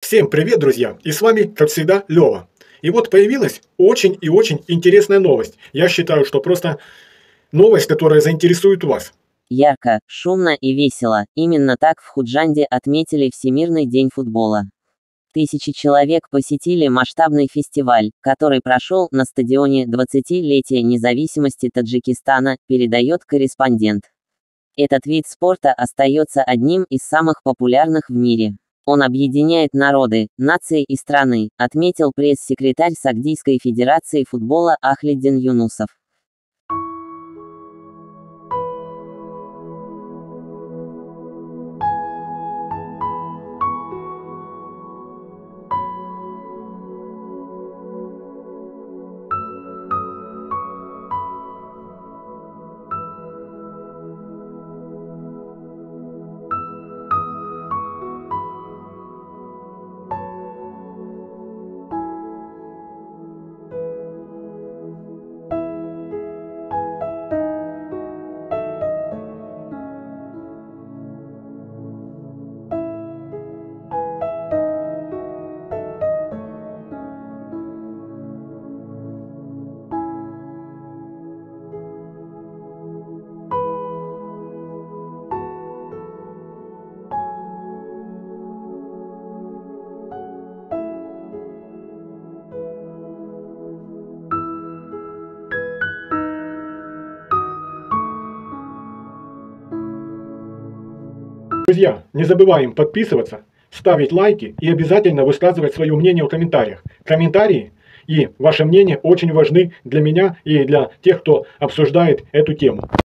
Всем привет, друзья! И с вами, как всегда, Лёва. И вот появилась очень и очень интересная новость. Я считаю, что просто новость, которая заинтересует вас. Ярко, шумно и весело. Именно так в Худжанде отметили Всемирный день футбола. Тысячи человек посетили масштабный фестиваль, который прошел на стадионе 20-летия независимости Таджикистана, передает корреспондент. Этот вид спорта остается одним из самых популярных в мире. Он объединяет народы, нации и страны, отметил пресс-секретарь Сагдийской федерации футбола Ахлиддин Юнусов. Друзья, не забываем подписываться, ставить лайки и обязательно высказывать свое мнение в комментариях. Комментарии и ваше мнение очень важны для меня и для тех, кто обсуждает эту тему.